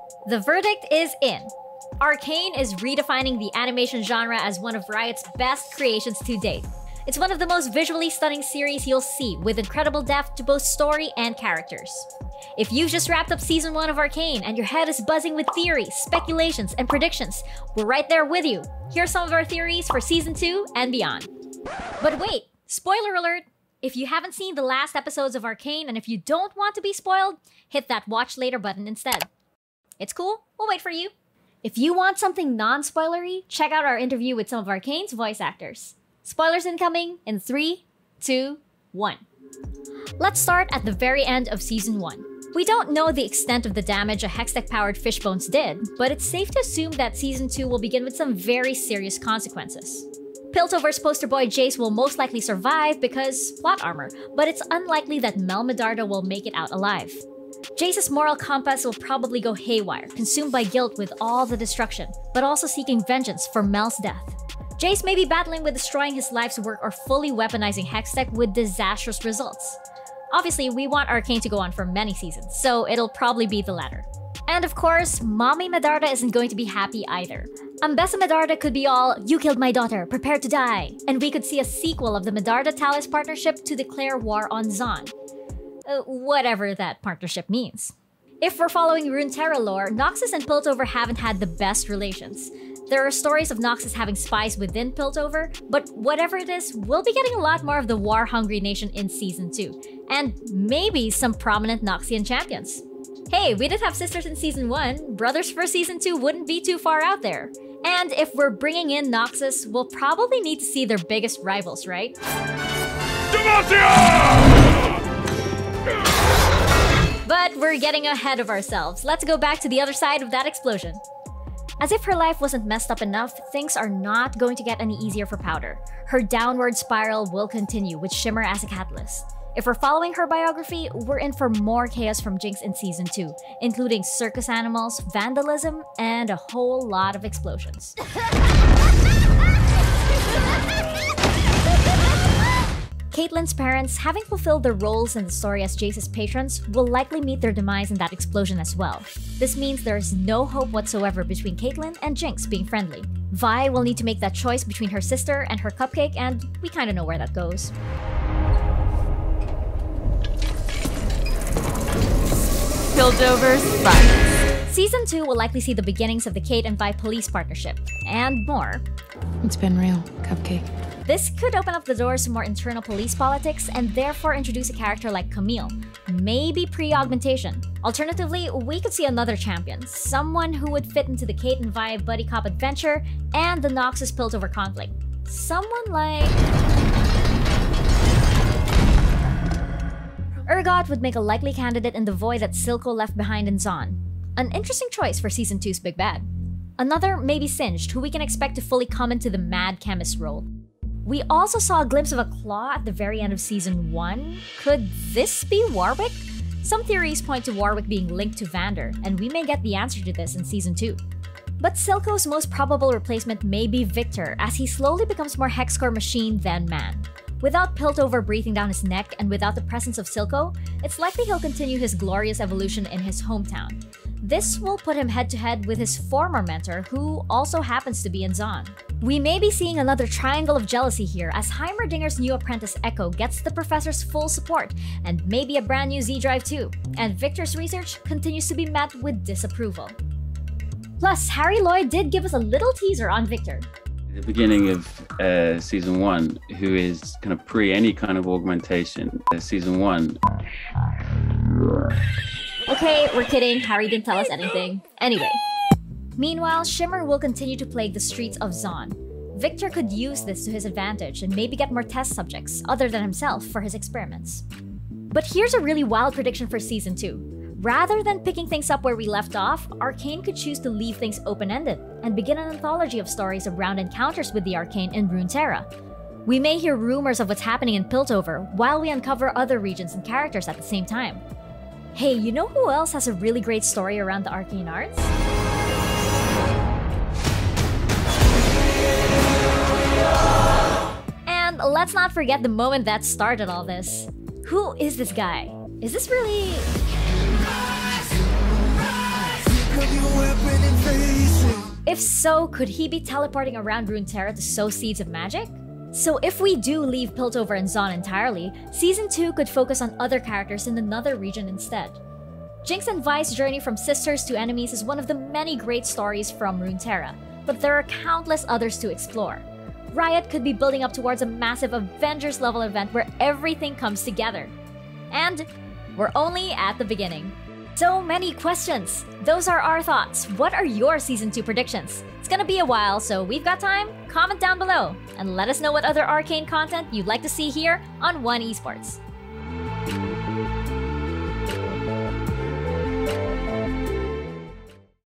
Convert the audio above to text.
The verdict is in. Arcane is redefining the animation genre as one of Riot's best creations to date. It's one of the most visually stunning series you'll see, with incredible depth to both story and characters. If you've just wrapped up Season 1 of Arcane and your head is buzzing with theories, speculations, and predictions, we're right there with you. Here's some of our theories for Season 2 and beyond. But wait, spoiler alert! If you haven't seen the last episodes of Arcane and if you don't want to be spoiled, hit that watch later button instead. It's cool, we'll wait for you. If you want something non-spoilery, check out our interview with some of Arcane's voice actors. Spoilers incoming in 3, 2, 1. Let's start at the very end of Season 1. We don't know the extent of the damage a Hextech-powered Fishbones did, but it's safe to assume that Season 2 will begin with some very serious consequences. Piltover's poster boy Jayce will most likely survive because plot armor, but it's unlikely that Mel Medarda will make it out alive. Jayce's moral compass will probably go haywire, consumed by guilt with all the destruction, but also seeking vengeance for Mel's death. Jayce may be battling with destroying his life's work or fully weaponizing Hextech with disastrous results. Obviously, we want Arcane to go on for many seasons, so it'll probably be the latter. And of course, Mommy Medarda isn't going to be happy either. Ambessa Medarda could be all, "You killed my daughter, prepare to die," and we could see a sequel of the Medarda-Talis partnership to declare war on Zaun. Whatever that partnership means. If we're following Runeterra lore, Noxus and Piltover haven't had the best relations. There are stories of Noxus having spies within Piltover, but whatever it is, we'll be getting a lot more of the war-hungry nation in Season 2, and maybe some prominent Noxian champions. Hey, we did have sisters in Season 1, brothers for Season 2 wouldn't be too far out there. And if we're bringing in Noxus, we'll probably need to see their biggest rivals, right? But we're getting ahead of ourselves. Let's go back to the other side of that explosion. As if her life wasn't messed up enough, things are not going to get any easier for Powder. Her downward spiral will continue with Shimmer as a catalyst. If we're following her biography, we're in for more chaos from Jinx in Season 2, including circus animals, vandalism, and a whole lot of explosions. Caitlyn's parents, having fulfilled their roles in the story as Jayce's patrons, will likely meet their demise in that explosion as well. This means there is no hope whatsoever between Caitlyn and Jinx being friendly. Vi will need to make that choice between her sister and her cupcake, and we kinda know where that goes. Piltover Police. Season 2 will likely see the beginnings of the Kate and Vi police partnership, and more. It's been real, Cupcake. This could open up the doors to more internal police politics and therefore introduce a character like Camille, maybe pre-augmentation. Alternatively, we could see another champion, someone who would fit into the Kate and Vi buddy cop adventure and the Noxus Piltover conflict. Someone like... Urgot would make a likely candidate in the void that Silco left behind in Zaun. An interesting choice for Season 2's Big Bad. Another may be Singed, who we can expect to fully come into the Mad Chemist role. We also saw a glimpse of a claw at the very end of Season 1. Could this be Warwick? Some theories point to Warwick being linked to Vander, and we may get the answer to this in Season 2. But Silco's most probable replacement may be Victor, as he slowly becomes more Hexcore machine than man. Without Piltover breathing down his neck and without the presence of Silco, it's likely he'll continue his glorious evolution in his hometown. This will put him head-to-head with his former mentor, who also happens to be in Zaun. We may be seeing another triangle of jealousy here as Heimerdinger's new apprentice Echo gets the professor's full support, and maybe a brand new Z-Drive too, and Victor's research continues to be met with disapproval. Plus, Harry Lloyd did give us a little teaser on Victor. At the beginning of Season 1, who is kind of pre any kind of augmentation, Season 1. Okay, we're kidding, Harry didn't tell us anything. Anyway. Meanwhile, Shimmer will continue to plague the streets of Zaun. Victor could use this to his advantage and maybe get more test subjects, other than himself, for his experiments. But here's a really wild prediction for Season 2. Rather than picking things up where we left off, Arcane could choose to leave things open-ended and begin an anthology of stories around encounters with the Arcane in Runeterra. We may hear rumors of what's happening in Piltover while we uncover other regions and characters at the same time. Hey, you know who else has a really great story around the arcane arts? And let's not forget the moment that started all this. Who is this guy? Is this really... If so, could he be teleporting around Runeterra to sow seeds of magic? So if we do leave Piltover and Zaun entirely, Season 2 could focus on other characters in another region instead. Jinx and Vi's journey from sisters to enemies is one of the many great stories from Runeterra, but there are countless others to explore. Riot could be building up towards a massive Avengers-level event where everything comes together. And we're only at the beginning. So many questions! Those are our thoughts. What are your Season 2 predictions? It's gonna be a while, so we've got time. Comment down below, and let us know what other Arcane content you'd like to see here on One Esports.